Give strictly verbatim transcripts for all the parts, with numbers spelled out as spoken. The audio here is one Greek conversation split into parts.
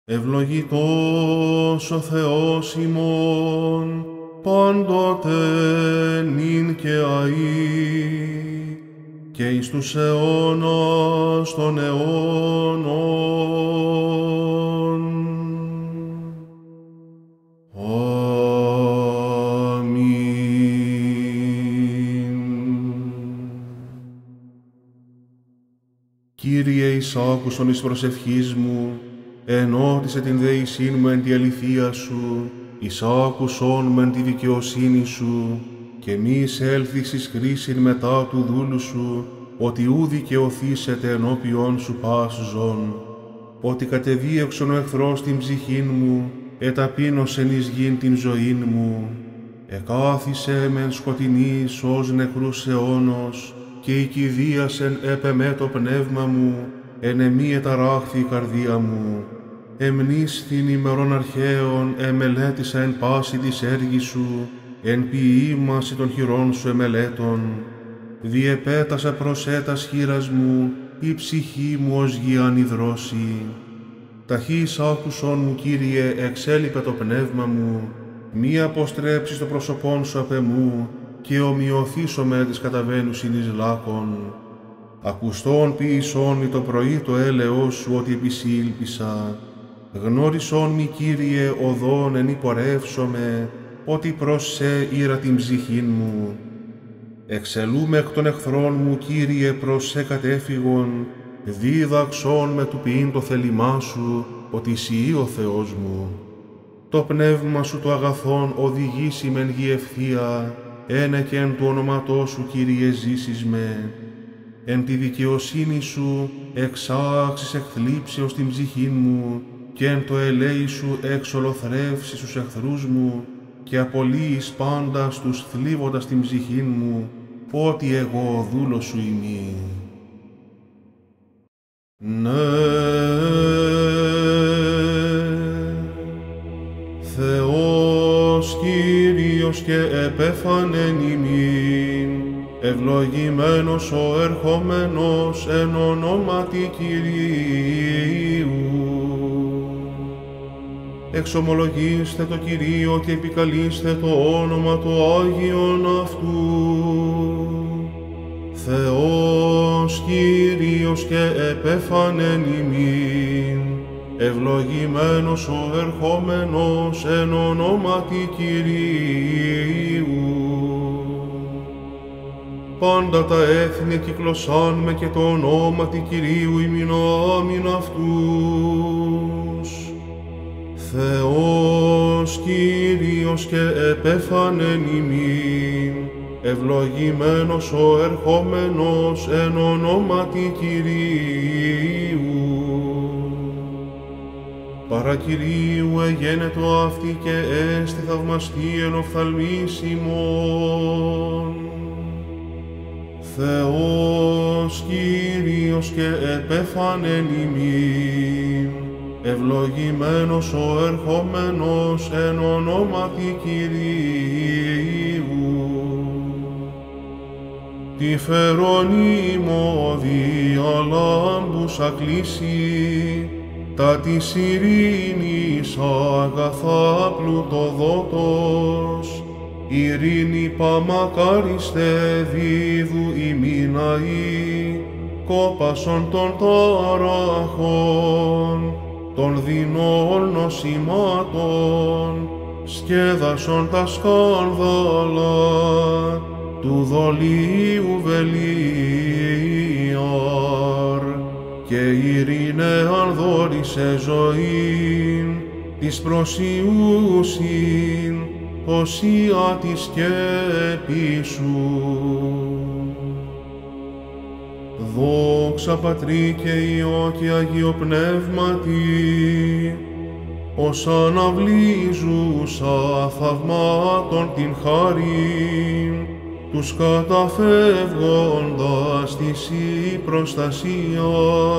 Ευλογητός ο Θεός ημών, πάντοτε νυν και αεί, και εις τους αιώνας των αιώνων. Αμήν. Κύριε, εις άκουσον εις προσευχής μου, ενώτισε την δεησήν μου εν τη αληθεία σου, εις άκουσον με εν τη δικαιοσύνη σου, και μη εισέλθεις εις κρίσιν μετά του δούλου σου, ότι ου δικαιωθήσετε ενώπιον σου πας ζών, ότι κατεδίωξον ο εχθρός την ψυχήν μου, εταπείνωσεν εις γην την ζωήν μου, εκάθισε μεν σκοτεινής ως νεκρούς αιώνος, και οικηδίασεν έπε το πνεύμα μου, εν εμή εταράχθη η καρδία μου. Εμνήσθην ημερών αρχαίων εμελέτησα εν πάση της έργης σου, εν ποιήμαση των χειρών σου εμελέτων. Διεπέτασα προσέτας χείρας μου, η ψυχή μου ως γη ανυδρώσει. Ταχύς άκουσον μου, Κύριε, εξέλιπε το πνεύμα μου, μη αποστρέψεις το πρόσωπόν σου απ' εμού, και ομοιωθήσω με της καταβαίνουσιν εις λάκων. Ακουστών ποιησόν το πρωί το έλεος σου, ότι επισήλπισα. Γνώρισόν μη, Κύριε, οδόν εν υπορεύσομαι, ότι προς σε ήρα την ψυχήν μου. Εξελούμε εκ των εχθρών μου, Κύριε, προς σε κατέφυγον, δίδαξόν με του ποιήν το θέλημά σου, ότι εσύ ο Θεός μου. Το πνεύμα σου το αγαθόν οδηγήσει μεν γη ευθεία, ένε και εν του όνοματός σου, Κύριε, ζήσεις με. Εν τη δικαιοσύνη σου εξάξεις εκ θλίψεως την ψυχήν μου, και εν το ελέη σου εξολοθρεύσεις τους εχθρούς μου, και απολύεις πάντα τους θλίβοντας την ψυχήν μου, ότι εγώ ο δούλος σου ημί. Ναι, Θεός Κύριος και επέφανεν ημίν, ευλογημένος ο ερχόμενος εν ονόματι Κυρίου. Εξομολογήστε το Κυρίο και επικαλείστε το όνομα το Άγιον αυτού. Θεός Κύριος και επέφανεν ημίν, ευλογημένος ο ερχόμενος εν ονόματι Κυρίου. Πάντα τα έθνη κυκλωσάν με και το ονόματι Κυρίου ημίν άμην αυτούς. Θεός Κύριος και επέφανεν ημίν, ευλογημένος ο ερχόμενος εν ονόματι Κυρίου. Παρά Κυρίου εγένετο αυτή και έστι θαυμαστή εν οφθαλμής ημών. Θεός Κύριος και επέφανεν ημίν, ευλογημένος ο ερχόμενος εν ονόματι Κυρίου. Τη φερονίμω διαλάμπουσα κλείσει, τα της ειρήνης αγαθά πλουτοδότος, ειρήνη παμακάριστε δίδου ημίναη, κόπασον των ταραχών, των δεινών νοσημάτων, σκέδασον τα σκάνδαλα, του δολίου βελίαρ, και ειρήνεαν δόρισε ζωήν, της προσιούσιν, οσία της σκέπης σου. Δόξα Πατρί και Υιό και Αγίο Πνεύματι, ως αναβλύζουσα θαυμάτων την χάριν, τους καταφεύγοντας της η προστασία,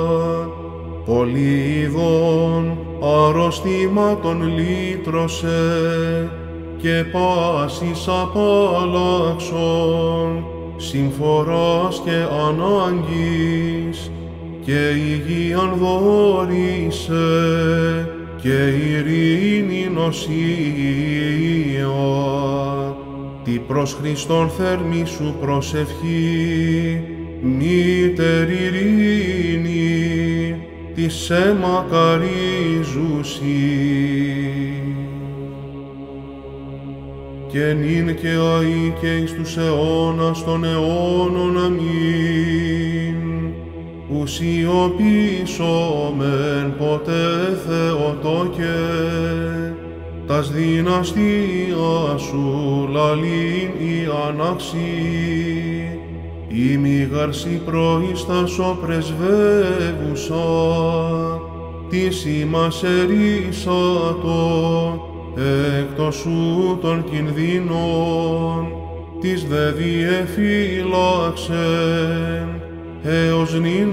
πολύειδων αρρωστήματων λύτρωσε, και πάσης απάλλαξον, συμφοράς και ανάγκης, και υγείαν δόρισε, και ειρήνην οσία, τη προς Χριστόν θερμή σου προσευχή, μήτερ ειρήνη, τη σε μακαρίζουσι. Και νυν και αεί και εις τους αιώνας των αιώνων, αμήν. Ουσιοποιήσομεν ποτέ Θεοτόκε, τας δυναστεία σου λαλήν η ανάξι, ημι γαρσί προϊστάσω πρεσβεύουσα, της ημάς ερίσατο, εκτός σου των κινδύνων, της δε διεφύλαξεν, έως νυν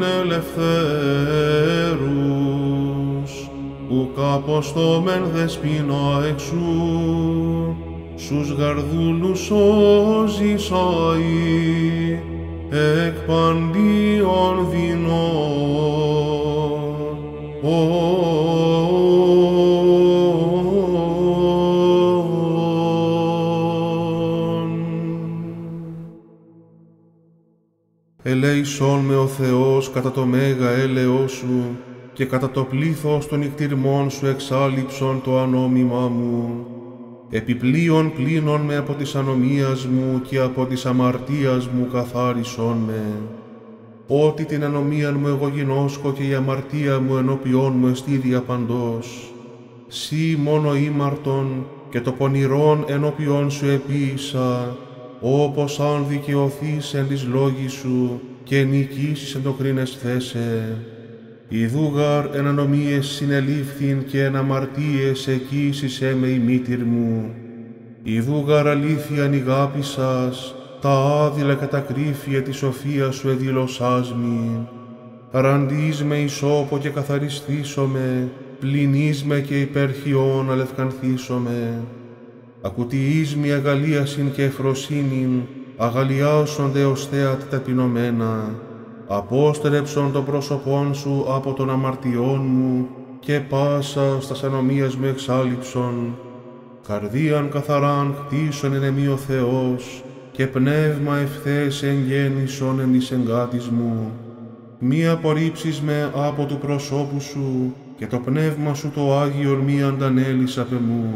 ελευθέρους, ουκ αποστόμεν δεσποινα εξού, σους γαρδούλους σώζεις αεί, εκ παντίον δεινών. Ελέησόν με ο Θεός κατά το μέγα έλεος σου και κατά το πλήθος των νικτυρμών σου εξάλειψον το ανόμημά μου. Επιπλέον πλύνον με από της ανομίας μου και από της αμαρτίας μου καθάρισον με. Ότι την ανομίαν μου εγώ γινώσκω και η αμαρτία μου ενώπιόν μου εστί διαπαντός. Σύ μόνο ήμαρτον και το πονηρόν ενώπιόν σου επίησα, όπως αν δικαιωθείς εν της λόγης σου και νικήσεις εν το κρίνες θέσε. Ιδούγαρ εν ανομίες συνελήφθην και εν αμαρτίες εκοίσισέ με η μήτηρ μου. Ιδούγαρ αλήθειαν ηγάπησας, τα άδειλα και τα κρύφια της σοφίας σου εδήλωσάς μη. Ραντείς με ισόπο και καθαριστήσομαι, πλυνείς με και υπερχιών αλευκανθήσομαι. Ακουτιείς μη αγαλίασιν και εφροσύνην, αγαλιάσονται ως θέατη ταπεινωμένα. Απόστρεψον το πρόσωπόν σου από των αμαρτιών μου και πάσα στας ανομίας μου εξάλειψον. Καρδίαν καθαράν χτίσον εν εμεί ο Θεός και πνεύμα ευθές εγγέννησον εν εις εγκάτης μου. Μη απορρίψεις με από του προσώπου σου και το πνεύμα σου το Άγιον μη αντανέλεις απ' εμού.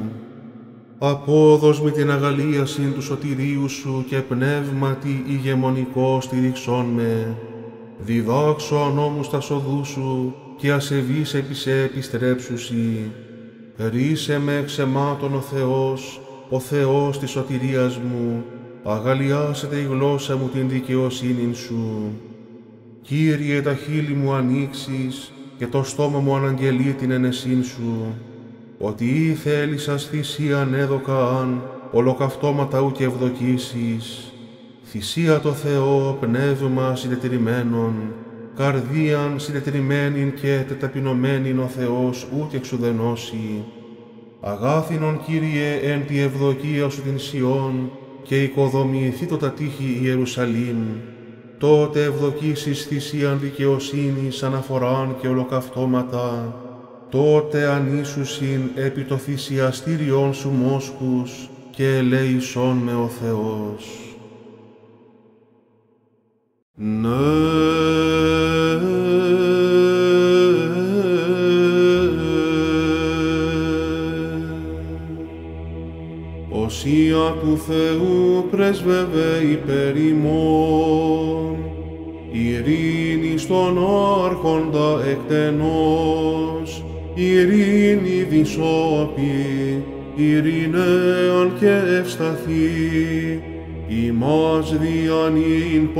Απόδος με την αγαλίασιν του σωτηρίου σου και πνεύματι ηγεμονικό στηριξόν με. Διδάξω νόμους τα σοδού σου και ασεβείς επί σε επιστρέψουσι. Ρίσε με εξαιμάτων ο Θεός, ο Θεός της σωτηρίας μου, αγαλιάσετε η γλώσσα μου την δικαιοσύνην σου. Κύριε, τα χείλη μου ανοίξεις και το στόμα μου αναγγελεί την ενεσύν σου. Ότι ή θέλησας θυσίαν έδωκα αν, ολοκαυτώματα ου και ευδοκίσεις. Θυσία το Θεό, πνεύμα συντετηρημένον, καρδίαν συντετηρημένην και τεταπεινωμένην ο Θεός ούτε εξουδενώσει. Αγάθινον, Κύριε, εν τη ευδοκία σου την Σιών, και οικοδομηθεί το τα τείχη Ιερουσαλήμ. Τότε ευδοκίσεις θυσίαν δικαιοσύνης, αναφοράν και ολοκαυτώματα. Τότε ανήσουσιν επί το θυσιαστήριον σου μόσχους και ελέησόν με ο Θεός. Ναι. Οσία του Θεού πρέσβευε υπέρ ημών, ειρήνη στον άρχοντα εκτενώς, ειρήνη δυσόπη, ειρηναίαν και ευσταθή, ημάς διανύν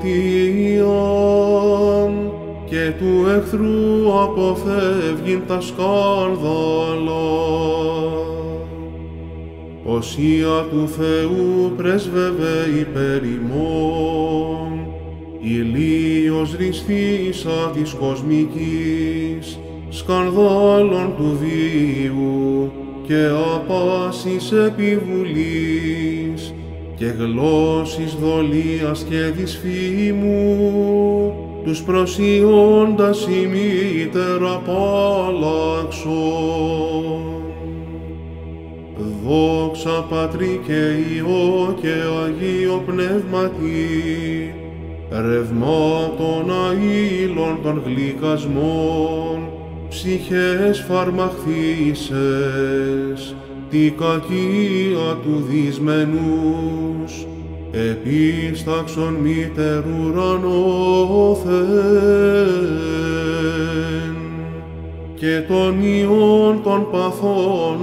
πολιτείαν, και του εχθρού αποφεύγειν τα σκάνδαλα. Οσία του Θεού πρέσβευε υπέρ ημών, ηλίος ρυθμίσα της κοσμικής, σκανδάλων του βίου και απάσης επιβουλής και γλώσσης δολίας και δυσφήμου, τους προσιώντας ημίτερα απάλλαξον. Δόξα Πατρί και Υιό και Αγίο Πνεύματι, ρεύμα των αήλων των γλυκασμών, ψυχές φαρμαχθήσες, τη κακία του δυσμενούς, επίσταξον μήτερ ουρανόθεν, και των ιών των παθών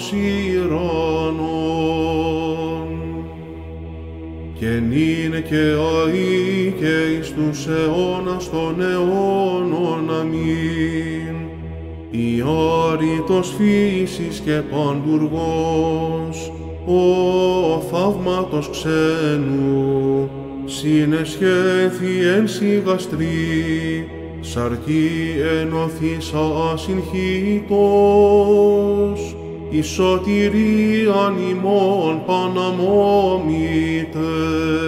αποξηράνων, και νυν και αεί και εις τους αιώνας των αιώνων. Αμήν. Η άρρητος φύσης και παντουργός, ο θαύματος ξένου, συνεσχέθη εν σιγαστρή, σαρκή ενωθήσα ασυγχύτως, η σωτηρίαν ημών παναμόμητε.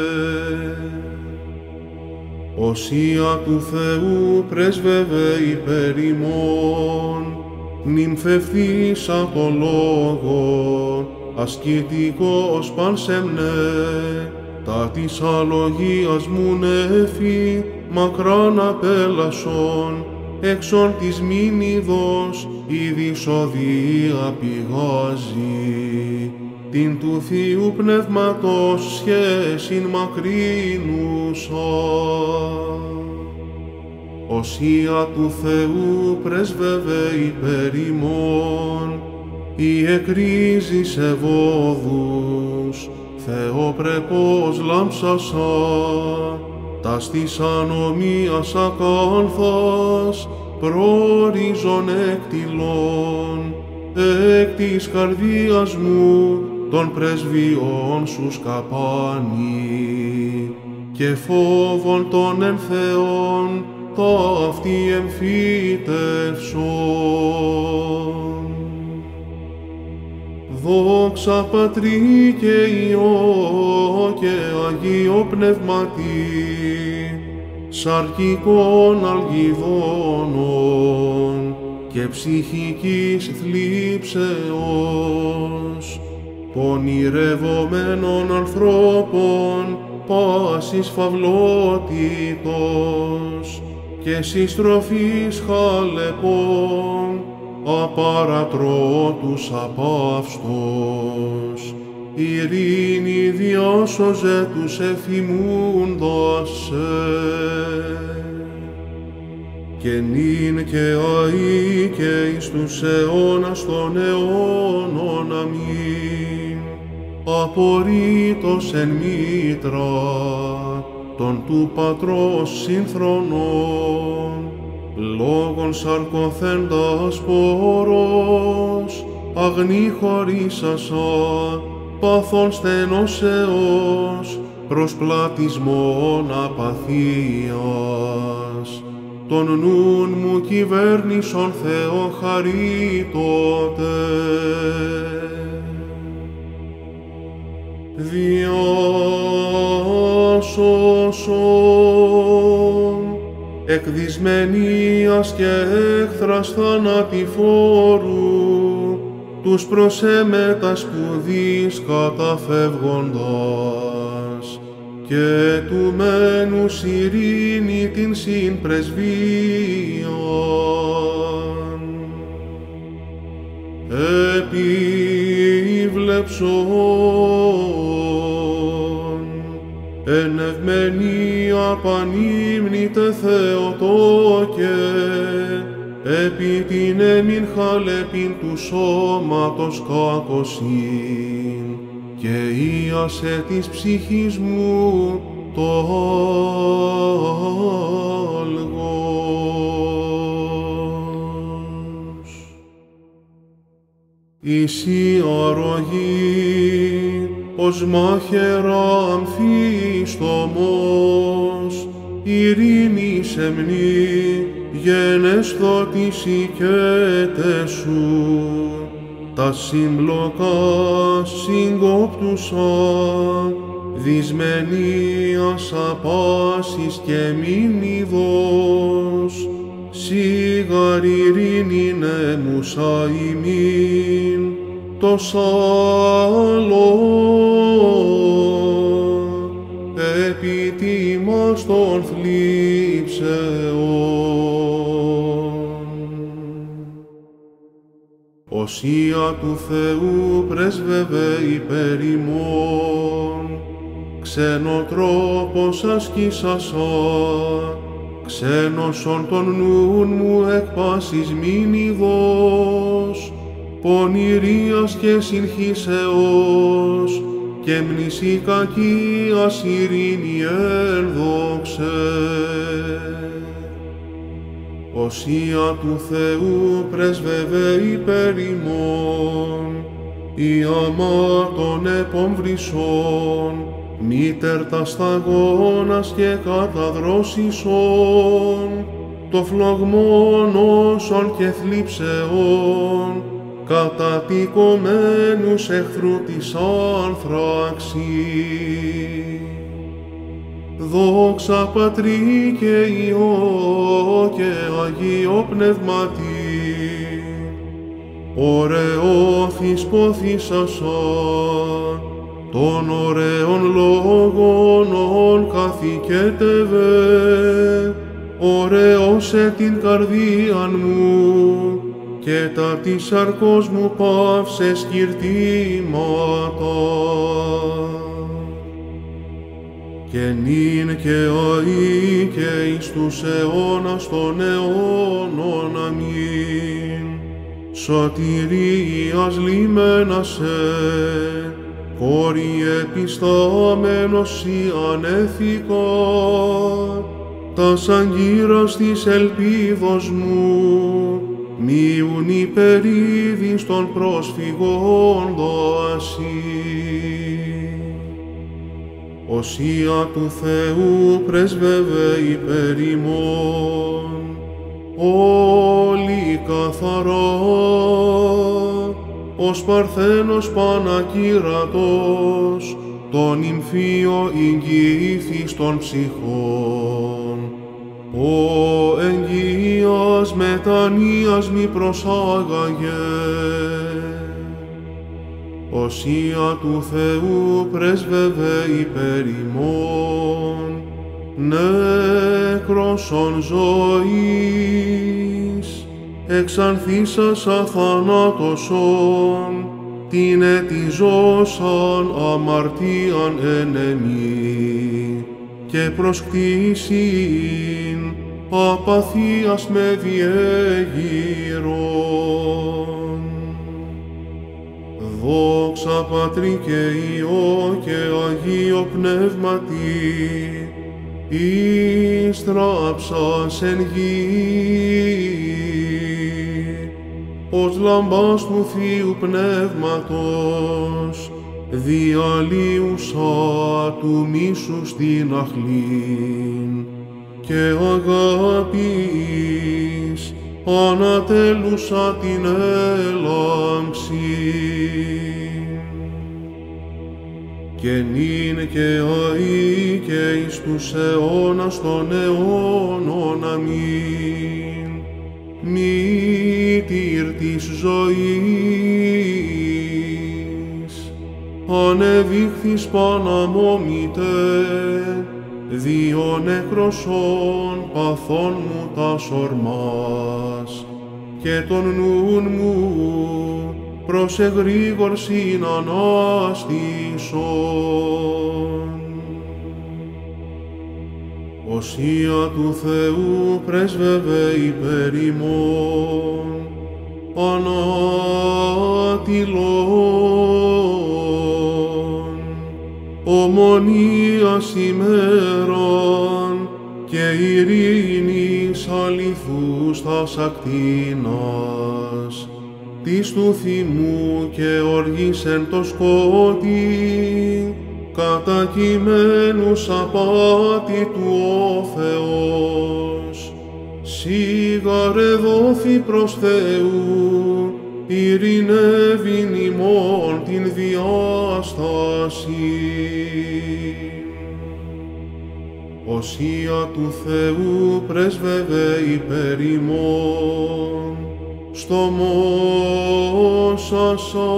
Οσία του Θεού πρέσβευε υπέρ ημών, νυμφευθήσα το λόγο, ασκητικός πανσεμνέ, τα της αλογίας μου νέφη, μακράν απέλασον, έξω της μήνυδος, η δυσοδεία πηγάζει, την του Θείου Πνεύματος σχέσιν μακρύνουσα. Οσία του Θεού πρέσβευε υπέρ ημών, η εκρίζης ευόδους, Θεοπρεπώς λάμψασα, τας της ανομίας ακάλθας, προορίζον έκτιλον, εκ της καρδίας μου, των πρεσβειών σου σκαπάνει, και φόβον των εν Θεών, ταύτη εμφύτευσον. Δόξα Πατρί και Υιό και Αγίο Πνεύματι, σαρκικών αλγιδώνων και ψυχικής θλίψεως, πονηρευομένων ανθρώπων πάσης φαυλότητος και συστροφής χαλεπών, απαρατρώτους απαύστος, ειρήνη διάσωζε τους εφημούντας σε. Και νυν και αεί και εις τους αιώνας των αιώνων. Αμήν. Απορρίτως εν μήτρα των του Πατρός συνθρονών, λόγων σαρκωθέντας πόρος, αγνή χωρίσασα, πάθων στενώσεως, προσπλατισμόν απαθίας. Τον νουν μου κυβέρνησον Θεό χαρίτωτε. Διάσωσον εκ δυσμενίας και έχθρας θανατηφόρου, τους προς εμέτα σπουδής καταφεύγοντας, και του μένους ειρήνη την συμπρεσβείαν. Επίβλεψον εν ευμενία πανύμνητε Θεοτόκε, επί την έμειν χαλεπίν του σώματος κακοσύν, και ίασε της ψυχής μου το άλγος. Εις η αρρωγή, ως μάχαιρα αμφίστομος, ειρήνη σεμνή, γένεσθο της οικέτες σου, τα σύμπλοκα συγκόπτουσα, δυσμενίας απάσης και μήνυδος, σίγαρ ειρήνη νέμουσα ημίν, ούτως άλλο επί τιμάς των θλίψεων. Οσία του Θεού πρέσβευε υπέρ ημών, ξενοτρόπος ασκήσασα, ξένοσον τον νουν μου εκ πάσης μήνυδος, πονηρίας και συγχύσεως, και μνησί κακίας ειρήνη ένδοξε. Οσία του Θεού πρέσβευε υπέρ ημών, η αμά των επομβρυσών, μήτερ τα σταγόνας και καταδρόσισον, το φλογμόν όσων και θλίψεων, κατατικωμένους εχθρού της άνθραξης. Δόξα Πατρί και Υιό και Αγίο Πνεύματι, ωραιόθης πόθησασα, των ωραίων λόγων ον καθηκέτευε, ωραίωσε την καρδίαν μου, και τα της σαρκός μου παύσε σκυρτήματα. Και νυν και αεί και εις τους αιώνας των αιώνων, αμήν. Σωτηρίας λιμένας σε, κόρη επιστάμενος ή ανέθηκα, τας αγκύρας της ελπίδος μου, μείουν υπερήδης των πρόσφυγων δάση. Οσία του Θεού πρέσβευε υπέρ ημών, όλοι καθαρά, ως Παρθένος Πανακύρατος, τον υμφίο ηγγύθης των ψυχών. Ο εγγύας μετανοίας μη προσάγαγε. Οσία του Θεού πρέσβευε υπέρ ημών, νέκρωσον ζωής, εξανθήσας αθανάτωσον, την ετιζώσαν αμαρτίαν εν εμεί, και προσκτήσιν απαθίας με διέγειρον. Δόξα Πατρί και Υιό και Αγίο Πνεύματι, εις τράψας εν γη, ως λαμπάς του Θείου Πνεύματος, διαλύουσα του μίσους την αχλήν, και αγάπης ανατέλουσα την έλαμψη. Και νυν και αεί και εις τους αιώνας των αιώνων, αμήν. Μήτηρ της ζωής, ανεδείχθης παναμόμητε, δύο νεκροσών παθών μου τας ορμάς, και τον νουν μου προς εγρήγορσιν ανάστησον. Οσία του Θεού πρέσβευε υπέρ ημών, ανάτηλον, ομονίας ημέραν και ειρήνης αληθούς τας ακτίνας, της του θυμού και οργής εν το σκότι, κατακειμένους απάτη του ο Θεός. Σίγαρε δόθη προς Θεού, ειρηνεύειν ημών την διάσταση. Οσία του Θεού πρέσβευε υπέρ ημών, στο μόνο σωσά,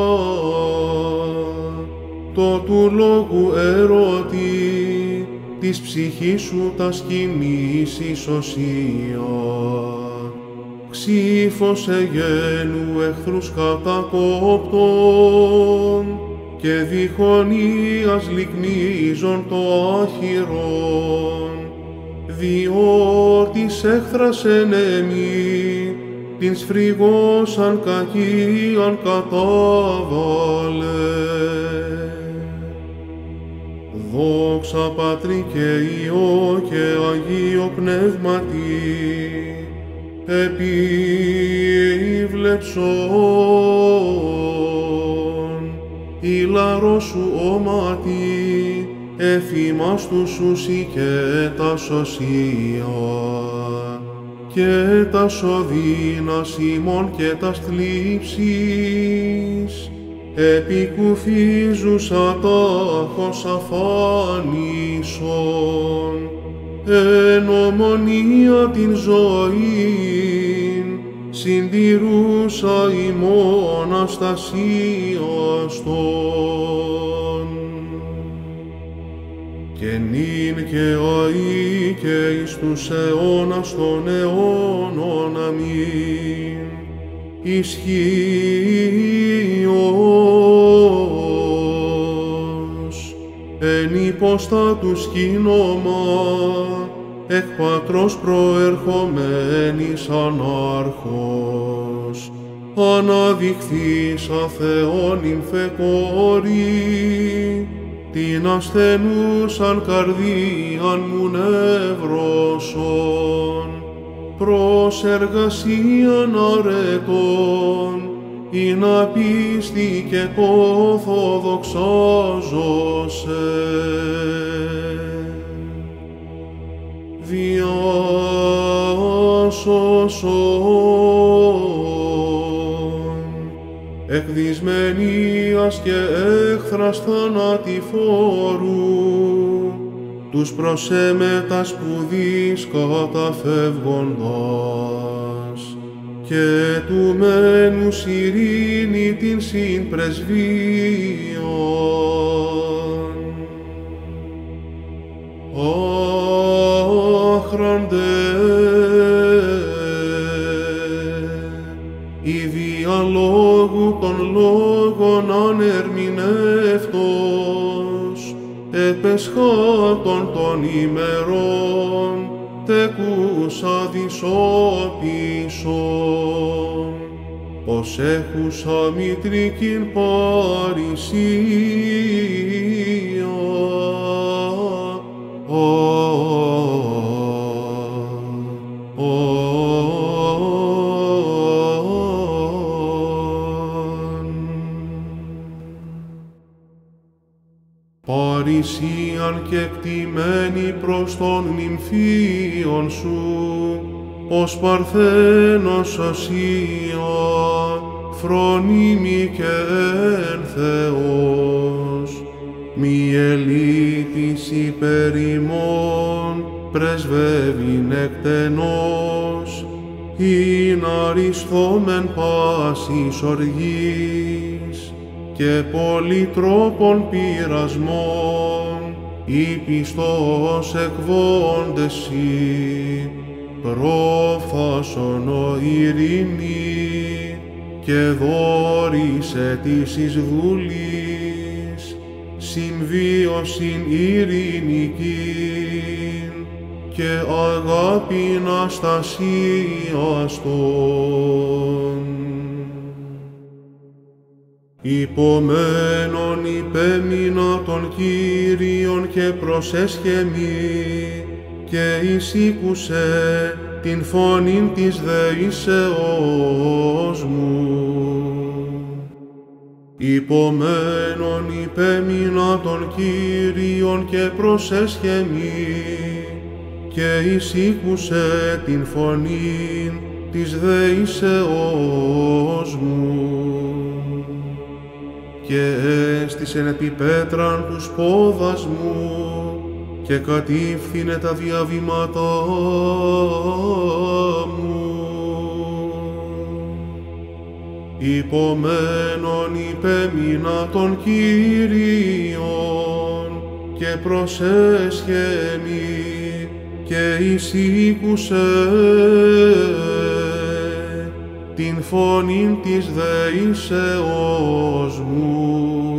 το του λόγου ερώτη, της ψυχής σου τα σκηνής ισοσία. Ξύφος εγένου εχθρούς κατακόπτων, και διχονίας λυκνίζων το άχυρον, διότις έχθρας ενέμι, την σφριγώσαν κακίαν κατάβαλε. Δόξα Πατρί και Υιό και Αγίο Πνεύματι, επίβλεψον, ηλαρό σου όματι, εφήμας του σουσι και τα σωσία, και τα σωδίνας ημών και τα θλίψεις, επικουφίζουσα τάχος αφάνισον, εν ομονία την ζωήν, συντηρούσα ημών αστασίαστον. Και νυν και αεί και εις τους αιώνας των αιώνων, αμήν. Ισχύος εν υποστάτου σκήνωμα, εκ Πατρός προερχομένης ανάρχος, αναδειχθήσα Θεόν νυμφεκόρη, την ασθενούσαν καρδίαν μου νεύρωσον, προς εργασίαν αρετών, ή να πίστη και πόθο δοξάζωσε. Διάσωσον, εκδυσμενίας και έχθρας θανατηφόρου, τους προσέμετα σπουδής καταφεύγοντας, και του μένους ειρήνη την συμπρεσβείαν. Άχραντε, η διαλόγου των λόγων ανερμηνεύτος, επεσχάτων των ημερών, τεκούσα δυσόπισον, ως έχουσα μητρικήν παρησία. Παρησίαν και κτημένη προς των νυμφίων σου, ως Παρθένος σωσία, φρονίμη και εν Θεός, μη ελίτης υπέρ ημών, πρεσβεύειν εκτενώς, ειν αριστόμεν πάσης οργής, και πολυτρόπων πειρασμών, η πιστός εκβόντεσι, προφάσον ο ειρήνη, και δόρισε της εις βουλής, συμβίωσιν ειρηνικήν, και αγάπην αστασίαστον. Υπομένων υπέμεινα των Κύριων και προσέσχεμι, και εισήκουσε την φωνήν της δεήσεώς μου. Υπομένων υπέμεινα των Κύριων και προσέσχεμι, και εισήκουσε την φωνήν της δεήσεώς μου. Και έστησεν επί πέτραν τους πόδας μου, και κατήφθηνε τα διαβήματά μου. υπομένων υπέμεινα των Κύριων, και προσέσχε μη, και εισήκουσε την φωνήν της δεήσεώς μου.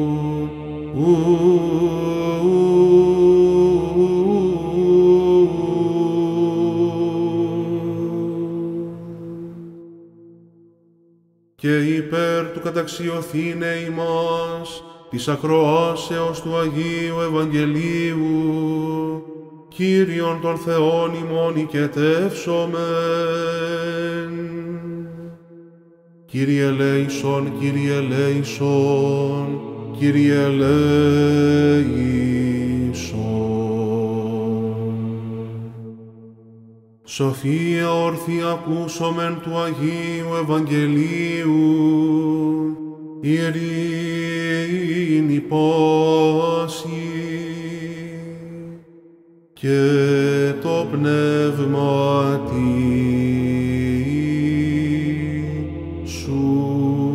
Και υπέρ του καταξιωθήνε ημάς της ακροάσεως του Αγίου Ευαγγελίου, Κύριον των Θεών ημών οικετεύσομεν. Κύριε ελέησον, Κύριε ελέησον, Κύριε ελέησον. Σοφία ορθή ακούσομεν του Αγίου Ευαγγελίου, ειρήνη πάση, και το πνεύματι σου.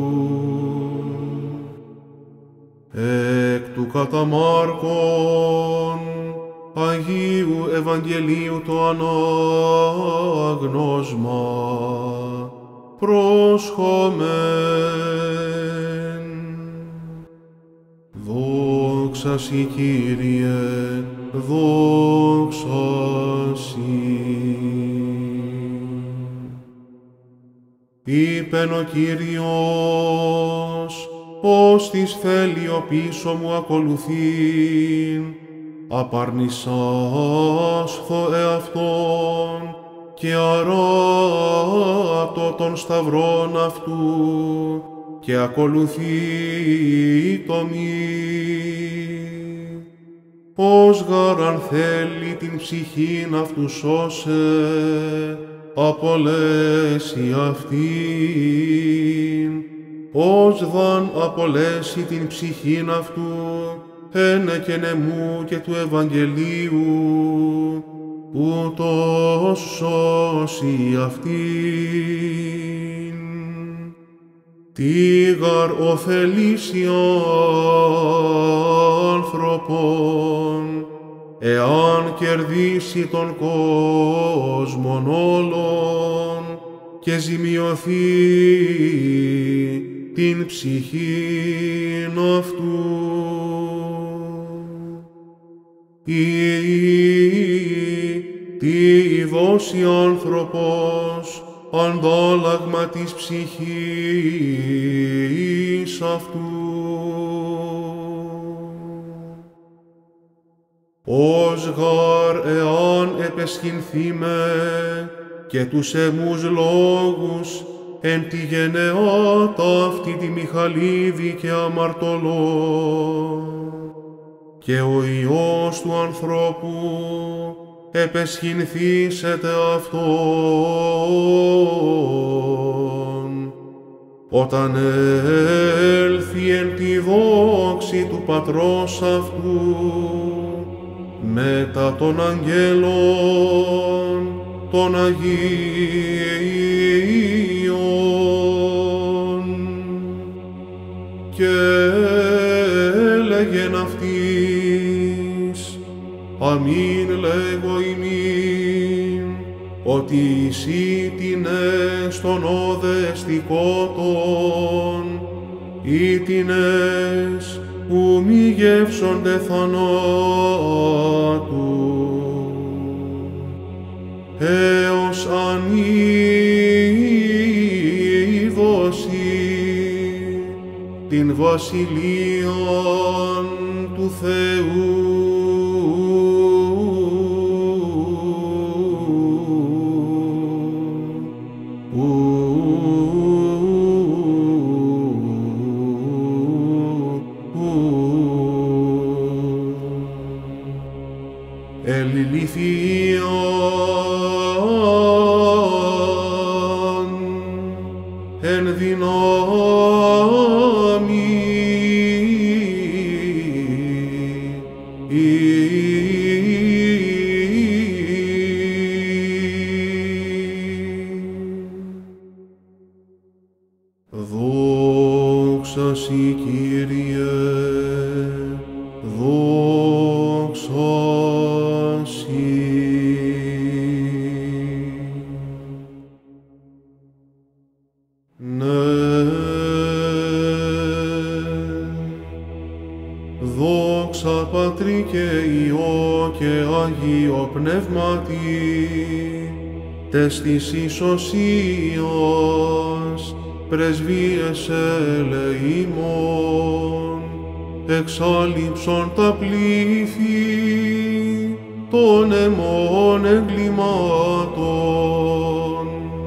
Εκ του κατά Μάρκον Αγίου Ευαγγελίου το ανάγνωσμα πρόσχομεν. Δόξα Σοι, Κύριε, δόξα Σοι. Είπεν ο Κύριος, ως της θέλει ο πίσω μου ακολουθήν, απαρνησάσθω εαυτόν, και αράτω των σταυρών αυτού, και ακολουθεί το μη. Ως γαρ αν θέλει την ψυχήν αυτού σώσε, απολέσει αυτήν. Ως δαν απολέσει την ψυχήν αυτού, ένε και νεμού και του Ευαγγελίου, ούτως σώσει αυτήν. Τι γαρ ωφελήσει άνθρωπον, εάν κερδίσει τον κόσμον όλον και ζημιωθεί την ψυχήν αυτού. Ή τι δώσει άνθρωπος αντάλλαγμα της ψυχής αυτού. Ως γαρ εάν επεσχυνθήμε και τους εμούς λόγους εν τη γενεάτα αυτή τη μιχαλίδη και αμαρτωλό, και ο Υιός του ανθρώπου επεσχυνθήσετε αυτόν, όταν έλθει εν τη δόξη του Πατρός αυτού, μετά των αγγέλων των Αγίων. Και έλεγεν αυτής, αμήν λέγω ημίν, ότι εσύ τινες των οδεστικότων, ή τινες που μη γεύσονται θανάτου, έως αν είδωσι την βασιλείαν του Θεού. Ελιληθείαν εν δυνάμει δω Δόξα Συ, Κύριε, δόξα Συ. Ναι, δόξα Πατρί και Υιό και Αγίο Πνεύματι, τες της ισοσίας πρεσβείες ελεήμων, εξάλληψον τα πλήθη των αιμών εγκλημάτων.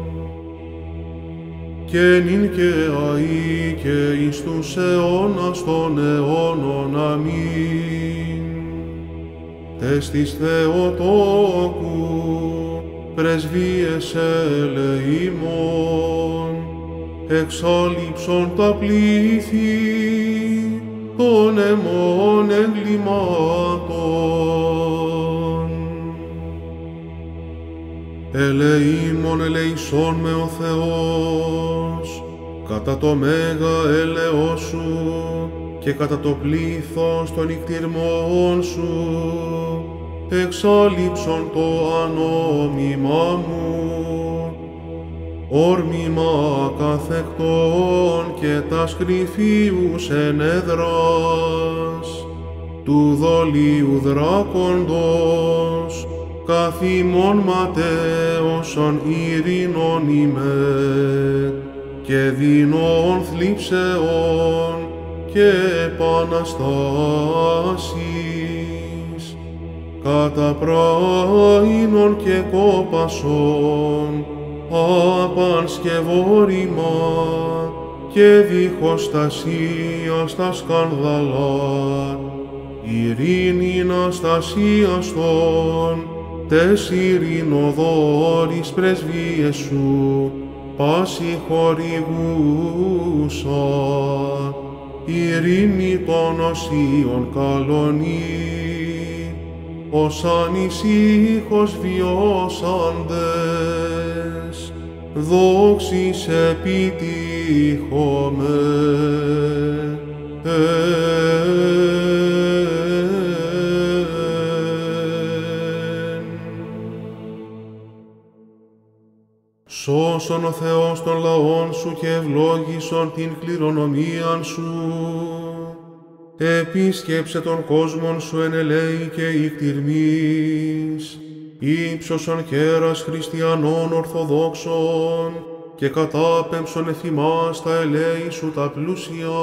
Και νυν και αεί και εις τους αιώνας των αιώνων. Αμήν. Τες της Θεοτόκου πρεσβείες ελεήμων, εξάλληψον τα πλήθη των αιμών εγκλημάτων. Ελεήμων ελεησόν με ο Θεός, κατά το μέγα έλεος Σου και κατά το πλήθος των νικτυρμών Σου, εξάλληψον το ανόμημά μου, όρμημα καθεκτών και τας κρυφίους ενέδρας, του δολίου δράκοντος, καθ' ημών ματέωσον ειρήνων ημέ, και δεινών θλίψεων και επαναστάσεις, κατά πράινων και κόπασον, απανσκευώρημα και δίχως τασίας τα σκάνδαλα, ειρήνην αστασίαστον, τες ειρηνοδόρης πρεσβείες Σου, πάση χορηγούσα, ειρήνη των οσίων καλονή, ως ανησύχως βιώσαντες, δόξης επιτύχομε. Σώσον ο Θεός των λαών Σου και ευλόγησον την κληρονομίαν Σου. Επίσκεψε τον κόσμον Σου εν ελέη και ικτυρμής, ύψωσον κέρας χριστιανών ορθοδόξων και κατάπεμψον εφημάς τα ελέη Σου τα πλούσια.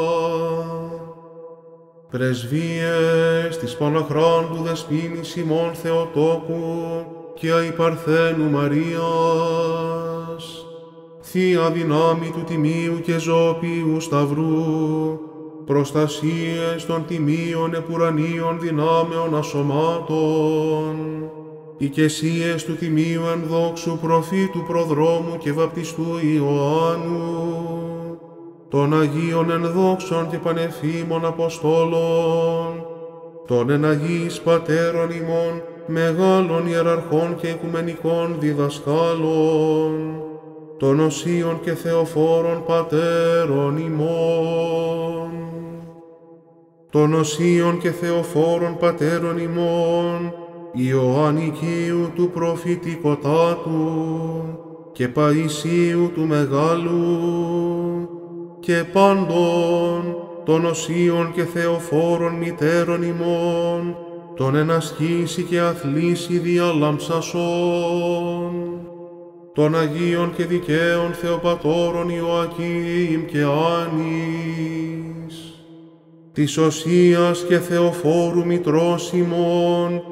Πρεσβείες της Παναχράντου Δεσποίνης ημών Θεοτόκου και αϊπαρθένου Μαρίας, Θεία δυνάμει του Τιμίου και Ζωοποιού Σταυρού, προστασίες των τιμίων επουρανίων δυνάμεων ασωμάτων, οικεσίες του Τιμίου ενδόξου προφήτου προδρόμου και βαπτιστού Ιωάννου, των Αγίων ενδόξων και πανεφήμων Αποστόλων, των εν Αγίης Πατέρων ημών, μεγάλων ιεραρχών και οικουμενικών διδασκάλων, των οσίων και θεοφόρων πατέρων ημών, των οσίων και θεοφόρων πατέρων ημών, Ιωαννικίου του προφητικοτάτου και Παΐσιου του Μεγάλου και πάντων των οσίων και θεοφόρων μητέρων ημών, τον ενασχύσει και αθλήσει διαλάμψασον, των Αγίων και δικαίων Θεοπατώρων Ιωακήμ και Άννης, της οσίας και θεοφόρου μητρός ημών,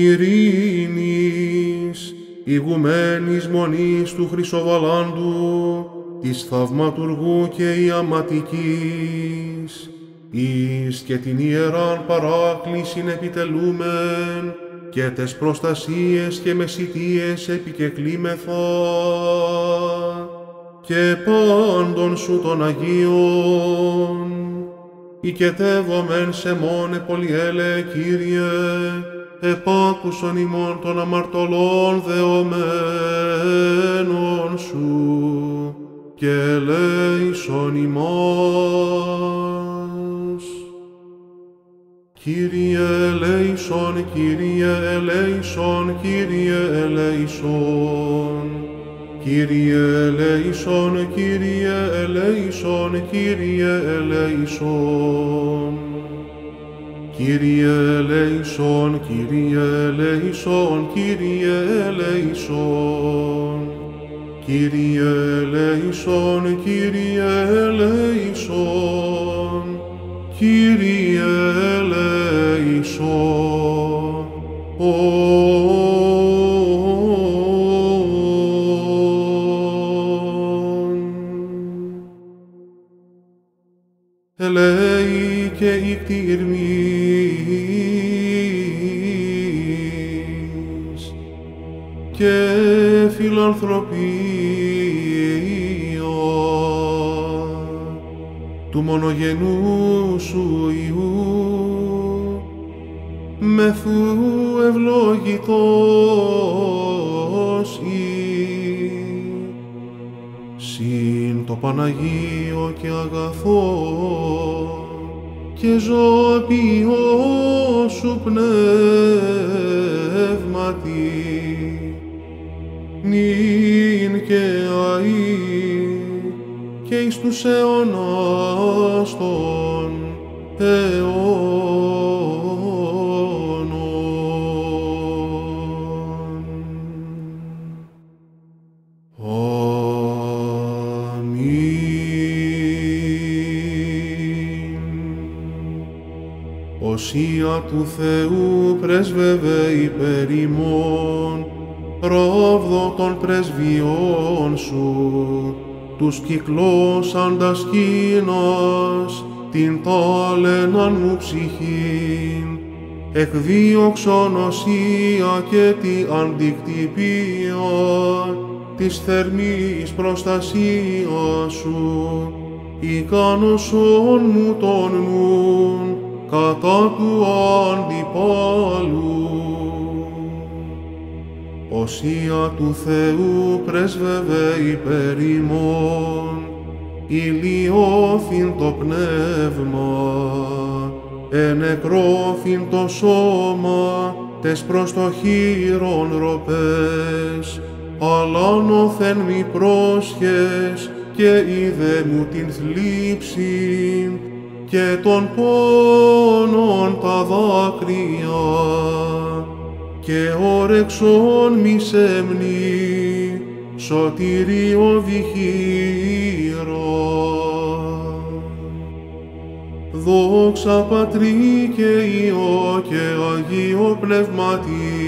ειρήνης, ηγουμένης μονής του Χρυσοβαλάντου, της θαυματουργού και ιαματικής, εις και την ιεράν παράκλησιν επιτελούμεν, και τες προστασίες και μεσητείες επικεκλήμεθα, και πάντων Σου των Αγίων, οικετεύομεν σε μόνε πολυέλε, Κύριε, επάκουσον ημών των αμαρτωλών δεωμένων Σου, και ελέησον ημάς. Kyrie eleison, Kyrie eleison, Kyrie eleison. Kyrie eleison, Kyrie eleison, Kyrie eleison. Kyrie eleison, Kyrie eleison, Kyrie eleison. Kyrie eleison, Kyrie eleison. Kyrie eleison. Ελέη και η κτήρμης και φιλανθρωπία του μονογενού σου Υιού μεθού ευλογητός ή συν το Παναγίο και αγαθό και ζωοποιό σου πνεύματι νυν και αΐ και εις τους αιώνας των αιώνων. Οσία του Θεού πρέσβευε υπέρ ημών, ρόβδο των πρεσβειών σου, τους κυκλώσαντας κείνας, την τάλαιναν μου ψυχήν, εκδίωξον οσία και τη αντικτυπία της θερμής προστασίας σου, ικανωσόν μου τον νουν, κατά του αντιπάλου. Οσία του Θεού πρέσβευε υπέρ ημών, ηλιώθην το πνεύμα, ενεκρώθην το σώμα, τες προς το χείρον ροπές, αλάνωθεν μη πρόσχες και είδε μου την θλίψην, και των πόνων τα δάκρυα, και όρεξον μη σεμνή, σωτήριο διχείρο. Δόξα Πατρί και Υιό και Αγίο Πνεύματι,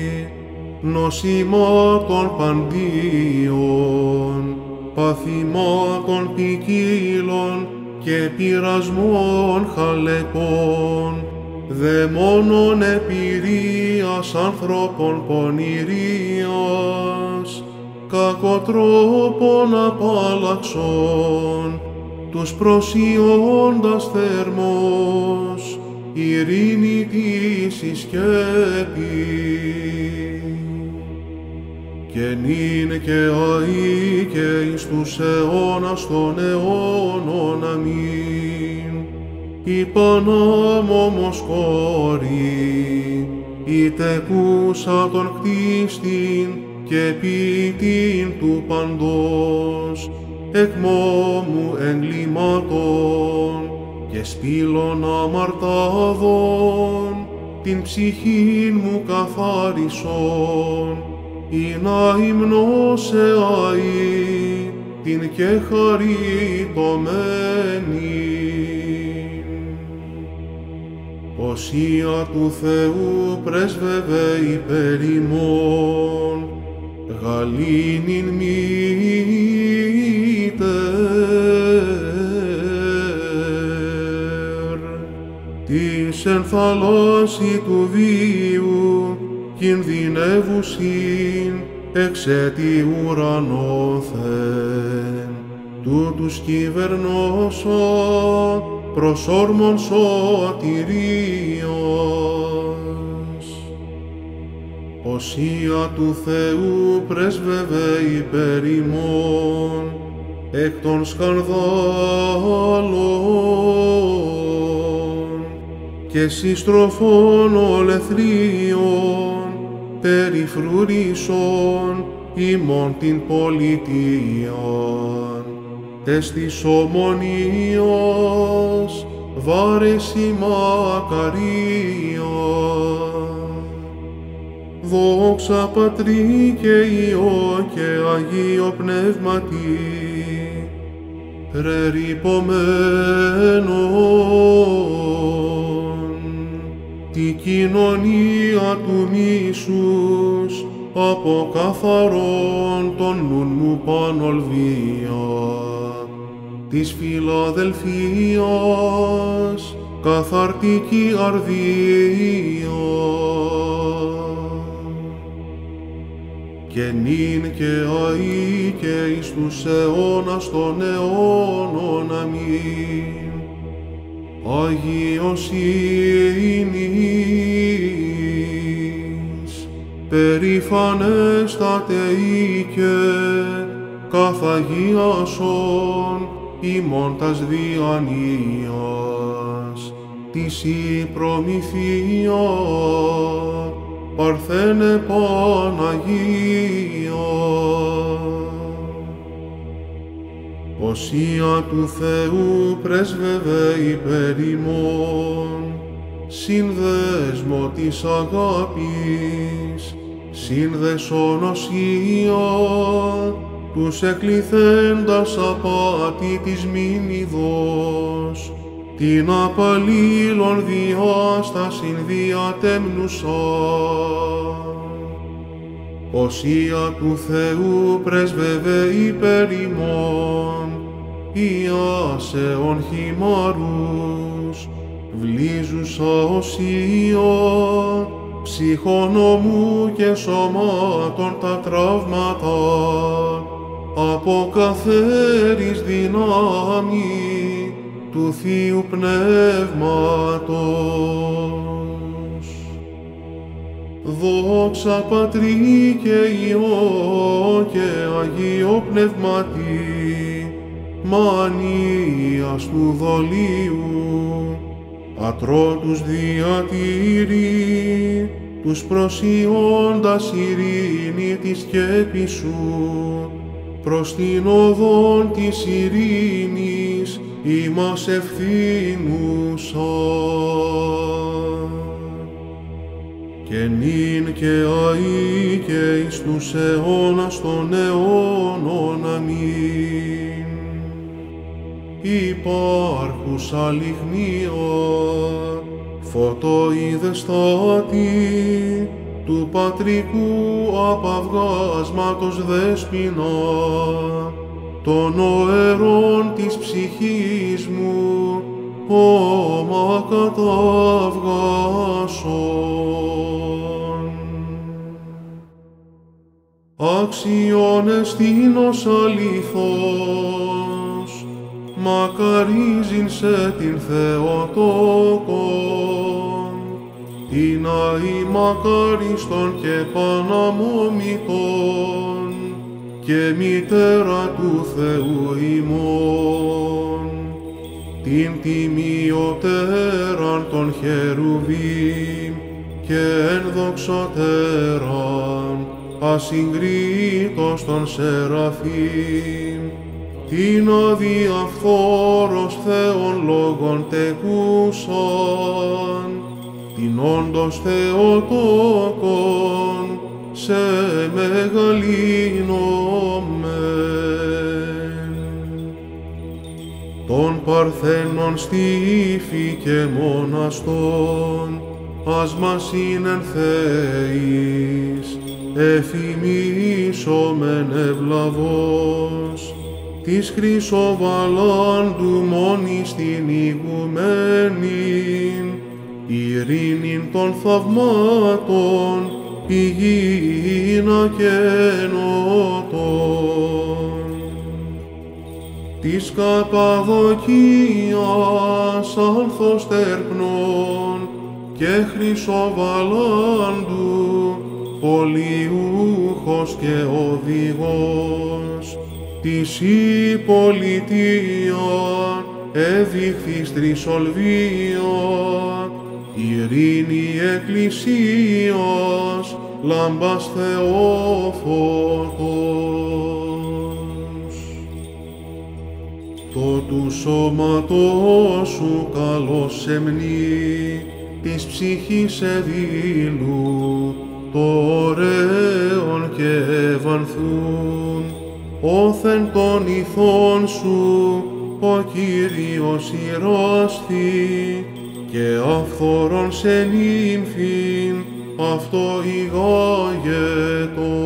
νοσημάτων παντίων, παθημάτων ποικίλων, και πειρασμών χαλεπών, δαιμόνων επηρείας ανθρώπων πονηρίας, κακοτρόπων απάλλαξον, τους προσιώντας θερμός, ειρήνη της η σκέπη. Και νυν και αΐ και εις τους αιώνας των αιώνων αμήν. Η Πανάμωμος κόρη, η τεκούσα τον κτίστην και ποιητήν του παντός, εκμόμου εγκλημάτων και σπήλων αμαρτάδων, την ψυχήν μου καθάρισον, ή να υμνώ σε αΐ, την και χαριτωμένη. Οσία του Θεού πρέσβευε υπέρ ημών, γαλήνην μήτερ, της εν θαλάσσι του βίου, κινδυνεύουσιν εξαιτή ουρανόθεν, τούτους κυβερνώσω προς όρμον σωτηρίας. Οσία του Θεού πρέσβευε υπέρ ημών, εκ των σκανδάλων και συστροφών ολεθρίων, περιφρουρήσων ημών την πολιτείαν, τες της ομονίας βάρεση μακαρία. Δόξα Πατρί και Υιό και Αγίο Πνεύματι, πρερυπωμένον, τη κοινωνία του μίσους, από καθαρόν τον νουν μου πανολβία, της Φιλαδελφίας, καθαρτική αρδία. Και νυν και αεί και εις τους αιώνας των αιώνων, αμήν. Αγίος είνης, περηφανέστατε οίκε, καθαγίασον ημών τας διανοίας, της η προμηθεία, παρθένε Παναγία. Οσία του Θεού πρέσβευε υπέρ ημών, σύνδεσμο της αγάπης, σύνδεσον οσία, τους εκληθέντας απάτη της μήνυδος, την απαλλήλων διάστασιν διατέμνουσα. Οσία του Θεού πρέσβευε υπέρ ημών, ιάσεων χυμαρούς, βλίζουσα οσία, ψυχονομού και σωμάτων τα τραύματα, από καθέρης δυνάμει του Θείου Πνεύματος. Δόξα Πατρί και Υιό και Αγίο Πνεύματι, μανίας του δολίου, ατρότους διατηρεί, τους προσιώντας ειρήνη της σκέπης σου, προς την οδόν της ειρήνης ημάς ευθύνουσα. Και νυν και αεί και εις τους αιώνας των αιώνων, αμήν. Υπάρχουσα λιχνία, φωτοειδεστάτη, του πατρικού απαυγάσματος δέσποινα, των οερών της ψυχής μου, όμα καταυγάσον. Άξιον εστίνος αληθώς, μακαρίζειν σε την Θεοτόκον, την αη μακάριστον και παναμόμητον, και μητέρα του Θεού ημών, την τιμιωτέραν των χερουβίμ και ενδοξωτέραν, ασυγκρίτως των σεραφείμ, την αδιαφθόρος Θεόν λόγων τεκούσαν, την όντως Θεοτόκον, σε μεγαλύνομεν. Των παρθένων στήφη και μοναστών, ας μας είναι θεείς, εφημίσομεν ευλαβώς, της χρυσοβαλάντου μόνης την ηγουμένην, ειρήνην των θαυμάτων, πηγήνα και νότων. Της Καπαδοκίας άνθος τερπνών και χρυσοβαλάντου, πολιούχος και οδηγός, της η πολιτεία έδειχθης τρισολβία, ειρήνη Εκκλησίας, λάμπας Θεόφωτος. Το του σώματός σου καλώς σεμνή, της ψυχής εδήλου, το ωραίον και ευανθούν, όθεν των ηθών σου, ο Κύριος ηράστη, και αυθόρον σε νύμφην, αυτό ηγάγετο.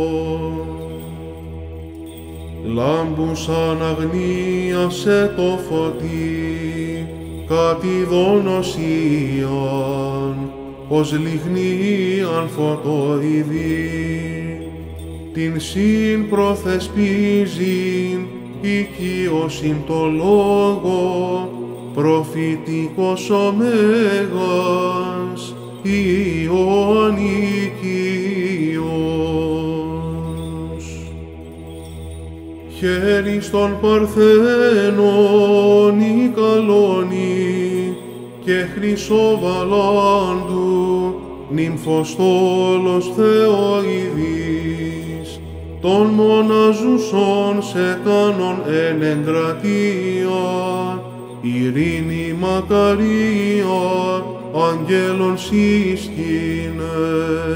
Λάμπους αναγνίασε το φωτί, κάτι δονοσίαν, ως λιχνίαν φωτοειδή, την συν προθεσπίζειν, οικείωσιν το λόγο, προφητικός ο Μέγας, Ιωαννικίος. Χέρις των Παρθένων η καλόνη, και χρυσοβαλάντου, νυμφοστόλος Θεοειδής, των μοναζουσών σε κάνον εν εγκρατεία, ειρήνη μακαρία, αγγέλων σύσκυνε.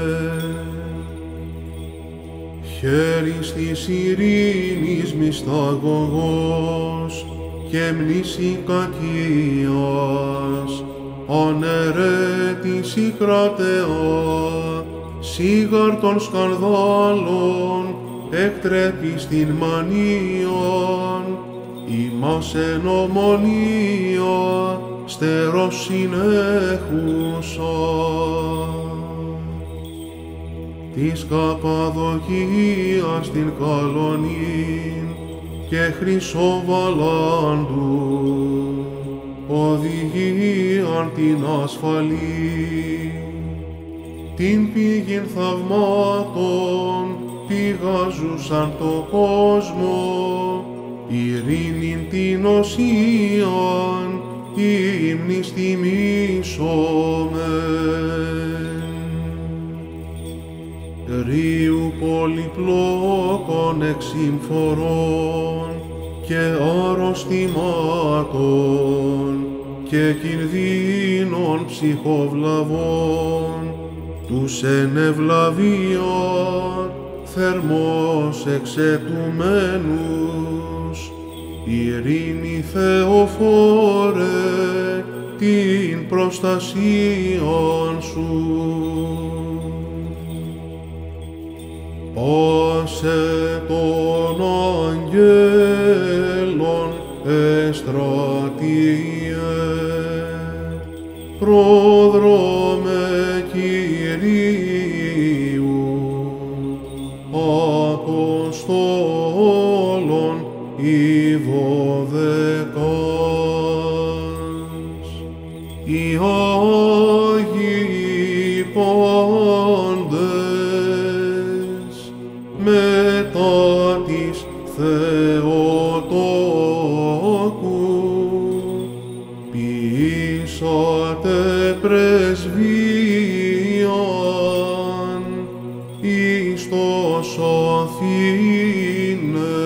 Χέρις της ειρήνης μυσταγωγός, και μνήσι κακίας, αναιρέτης η κρατεά, σίγαρ των σκανδάλων, εκτρέπεις την μανίαν, ημάς εν ομονία, στερός συνέχουσα. Της Καπαδοκίας την καλονήν, και χρυσοβαλάντου, οδηγίαν την ασφαλή, την πηγήν θαυμάτων, πηγάζουσαν το κόσμο, ειρήνην την οσίαν, ύμνης τιμήσομεν. Ρίου πολυπλόκων εξυμφορών, και αρρωστημάτων, και κινδύνων ψυχοβλαβών, τους εν ευλαβία θερμός εξετουμένους, ειρήνη Θεοφόρε, την προστασίαν σου. Πάσε των αγγέλων εστρατείε, πρόδρομε Κυρίου, Αποστόλων οι δωδεκάς, οι Άγιοι πάντες, μετά της Θεοτόκου, ποιήσατε πρεσβείαν, εις το σωθήνε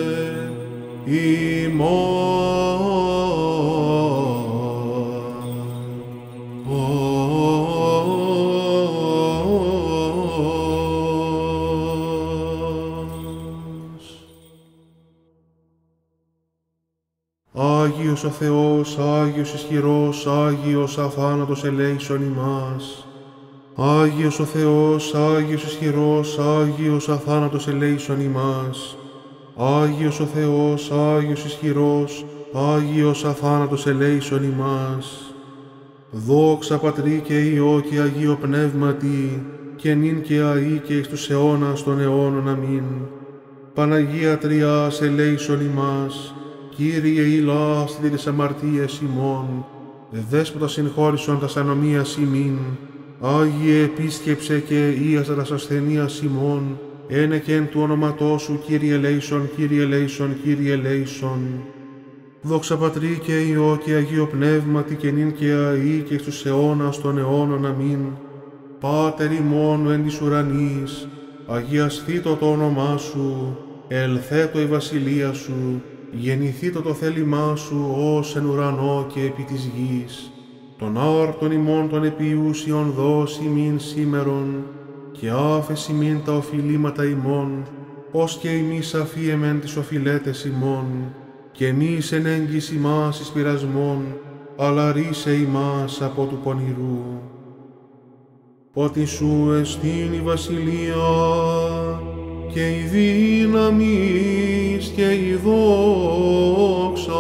Άγιος ο Θεός, Άγιος ισχυρός, Άγιος αθάνατος ελέησον ημάς. Άγιος ο Θεός, Άγιος ισχυρός, Άγιος αθάνατος ελέησον ημάς. Άγιος ο Θεός, Άγιος ισχυρός, Άγιος αθάνατος ελέησον ημάς. Δόξα Πατρί και Υιό και Αγίο Πνεύματι, και νυν και αεί και εις τους αιώνας των αιώνων. Αμήν. Παναγία Τριάς ελέησον ημάς. Κύριε ηλάστη τις αμαρτίες ημών, Δέσποτα συγχώρησον τας ανομίας ημίν, Άγιε επίσκεψε και ίασα τας ασθενείας ημών, ένε και εν του όνοματός σου, Κύριε ελέησον, Κύριε ελέησον, Κύριε ελέησον. Δόξα Πατρί και Υιό και Αγίο Πνεύματι και νυν και αεί και στους αιώνας των αιώνων. Αμήν. Πάτερ ημών εν της ουρανής, αγιασθήτω το όνομά Σου, ελθέτω η βασιλεία Σου, γεννηθήτω το θέλημά Σου, ως εν ουρανό και επί της γης. Τον άρτον ημών των επιούσιων δώσει ημίν σήμερον, και άφεση μην τα οφειλήματα ημών, ως και ημείς αφίεμεν τις οφειλέτες ημών, και μης εν έγκυς ημάς εις πειρασμόν, αλλά ρίσε ημάς από του πονηρού. Ότι Σου εστίν η βασιλεία, και η δύναμις και η δόξα,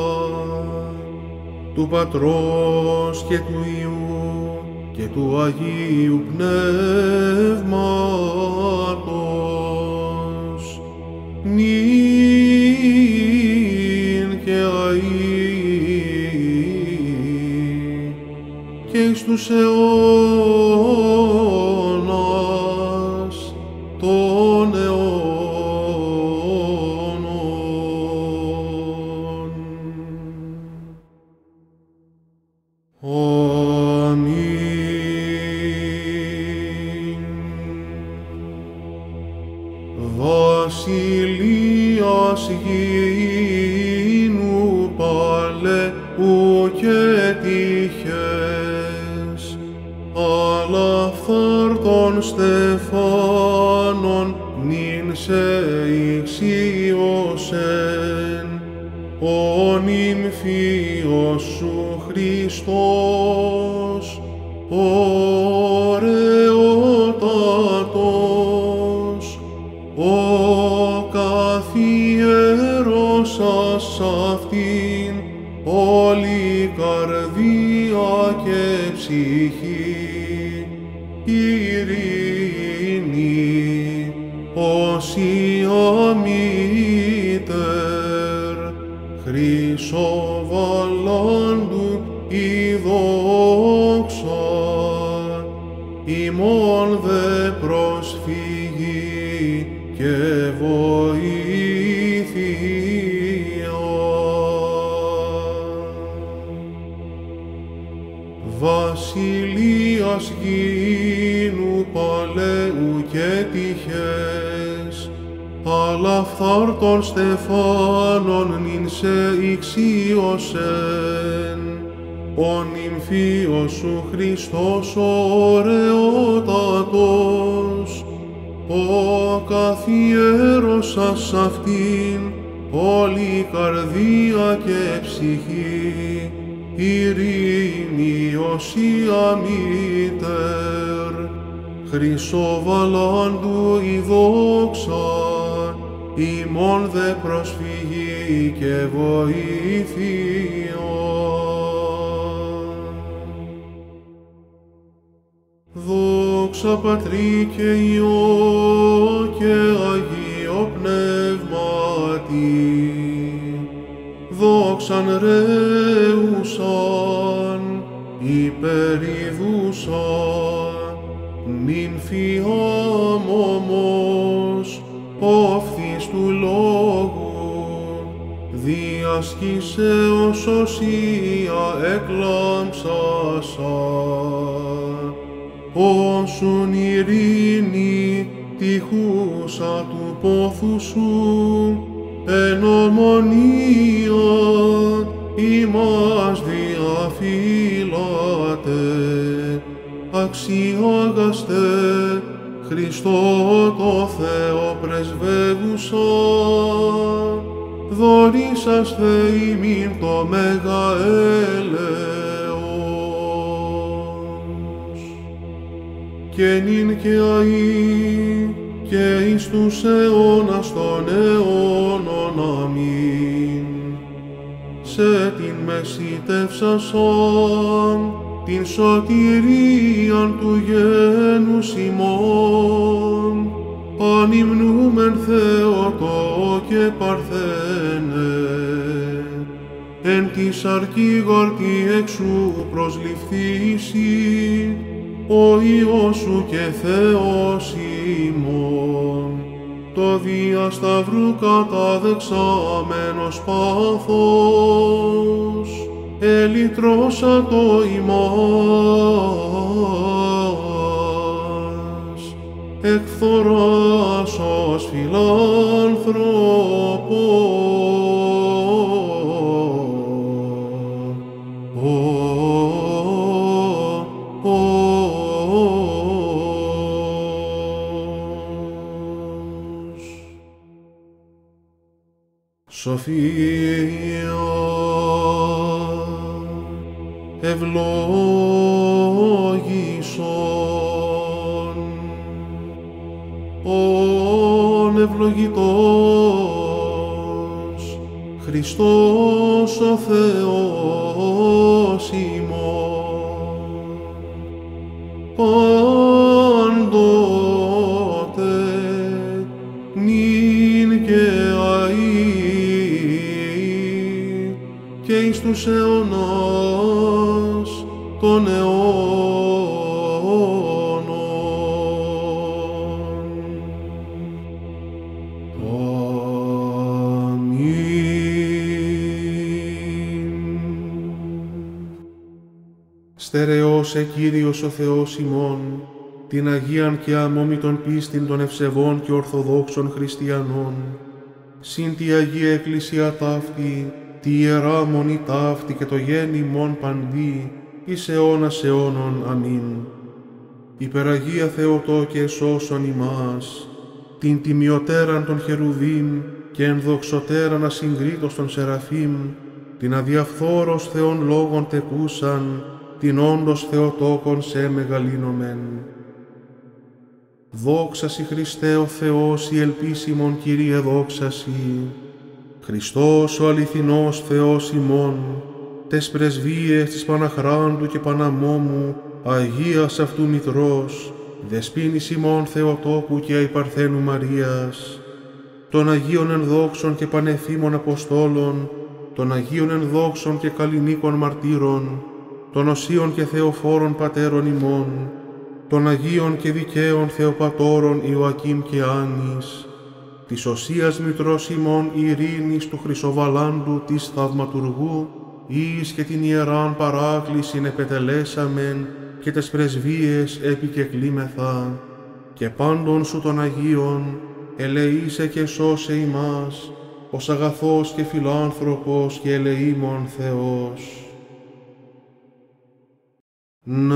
του Πατρός και του Υιού και του Αγίου Πνεύματος, νυν και αεί και εις τους αιώνας των αιώνων. Αμήν. Βασιλείας γήνου παλαιού και τυχές, αλλά φθάρτων στεφάνων νυν σε ηξίωσεν, ο νυμφίος Σου Χριστός, ωραιότατος, ο καθιέρωσας αυτήν όλη καρδία και ψυχή, ειρήνη, όσια μήτερ, χρυσοβαλλάντου η δόξα, ημών δε προσφύγει και βοήθεια. Βασιλείας γήνου παλαιού και τυχές, αλλά φθάρτων στεφάνων νυν σε ηξίωσεν, ο νυμφίος Σου Χριστός ωραιότατος, ο καθιέρωσας αυτήν όλη καρδία και ψυχή, ειρήνη όσια μήτερ, χρυσοβαλλάντου η δόξα, ημών δε προσφυγή και βοήθεια. Δόξα Πατρί και Υιό και Αγίο Πνεύματι, δόξαν ρέουσαν, υπερηδούσαν, νυμφιάμ όμως, όφθης του λόγου, διασκήσεως οσία εκλάμψασα, όσουν ειρήνη τυχούσα του πόθου Σου, εν ομονία ημάς διαφύλατε, αξιάγαστε Χριστό το Θεό πρεσβεύουσα, δωρήσαστε ημίν το μέγα έλεος. Και νυν και αεί και εις τους αιώνας των αιώνων. Αμήν. Σε την μεσητεύσασαν την σωτηρίαν του γένους ημών, ανυμνούμεν Θεοτό και Παρθένε, εν τη σαρκή γαρτί εξού προσληφθήσει, ο Υιός Σου και Θεός ημών, το δια σταυρού καταδεξάμενος πάθος, ελυτρώσατο ημάς, εκθοράς ως φιλάνθρωπο. Σοφία, ευλόγησον, ον ευλογητός, Χριστός ο Θεός ημών, πάντοτε, νυν και αεί, και εις τους αιώνας των αιώνων. Αμήν. Στερεώσε Κύριος ο Θεός ημών, την Αγίαν και αμόμητον πίστην των ευσεβών και ορθοδόξων χριστιανών, συν τη Αγία Εκκλησία ταύτη, τη Ιερά Μονή ταύτη και το γέννημον παντί, εις αιώνας αιώνων. Αμήν. Υπεραγία Θεοτόκε σώσον ημάς, την τιμιωτέραν των χερουβίμ και ενδοξωτέραν ασυγκρίτως των Σεραφείμ, την αδιαφθόρος Θεών λόγων τεκούσαν, την όντως Θεοτόκον σε μεγαλύνομεν. Δόξασι Χριστέ ο Θεός, η ελπίσιμον Κύριε δόξασι, Χριστός ο αληθινός Θεός ημών, τες πρεσβείες της Παναχράντου και Παναμόμου, Αγίας αυτού Μητρός, δεσποίνης ημών Θεοτόκου και αϊπαρθένου Μαρίας, των Αγίων ενδόξων και πανεφήμων Αποστόλων, των Αγίων ενδόξων και καλλινίκων μαρτύρων, των οσίων και θεοφόρων πατέρων ημών, των Αγίων και δικαίων Θεοπατώρων Ιωακήμ και Άννης, της οσίας Μητρός ημών Ειρήνης του Χρυσοβαλάντου της Θαυματουργού, εις και την Ιεράν Παράκλησιν επετελέσαμεν και τες πρεσβείες επικεκλήμεθα, και πάντων σου των Αγίων ελεήσε και σώσε ημάς, ως αγαθός και φιλάνθρωπος και ελεήμων Θεός. Ναι.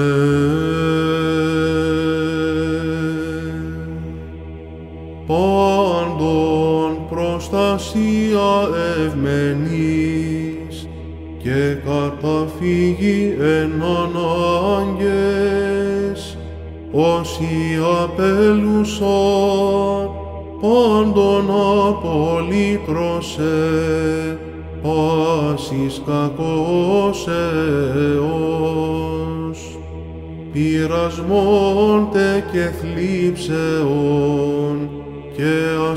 Πάντων προστασία ευμενής και καταφύγει εν ανάγκες, όσοι απέλουσαν πάντων απολύτρωσε, πάσης κακός αιώς, πειρασμών τε και θλίψεων και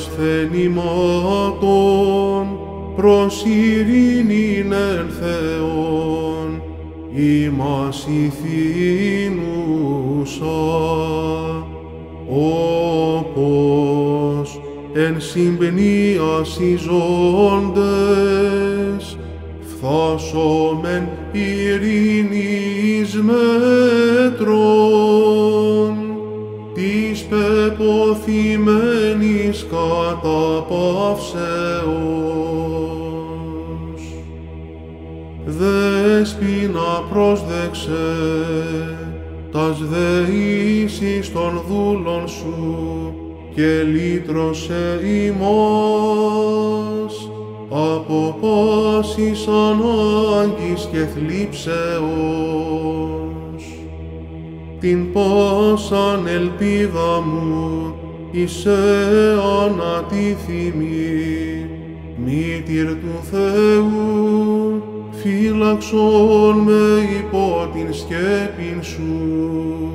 ασθενημάτων προς ειρήνην εν Θεόν, ημάς ηθήνουσα, όπως εν συμπνίας οι ζώντες, φθάσομεν ειρήνης μέτρων, της πεποθημένης καταπαύσεως. Δέσποινα πρόσδεξε τας δεήσεις των δούλων σου και λύτρωσε ημάς από πάσης ανάγκης και θλίψεως. Την πάσαν ελπίδα μου εις ανατίθιμη, μήτηρ του Θεού, φύλαξον με υπό την σκέπην σου.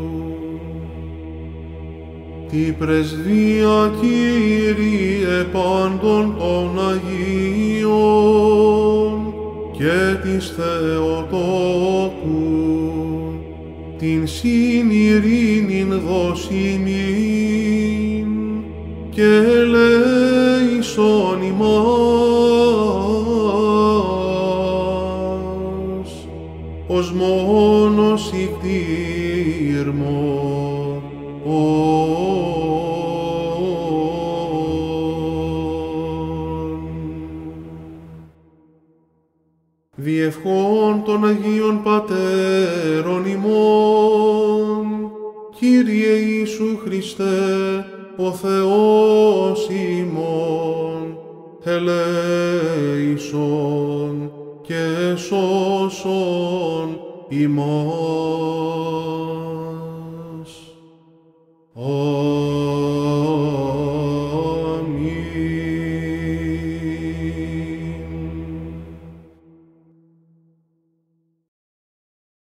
Τη πρεσβεία, Κύριε, πάντων των Αγίων και της Θεοτόκου, την συν ειρήνην δώσιμην και ελέησον ημάς, ως μόνος ηκτήρμο, διευχών των Αγίων Πατέρων ημών, Κύριε Ιησού Χριστέ, ο Θεός ημών, ελέησον και σώσον ημάς.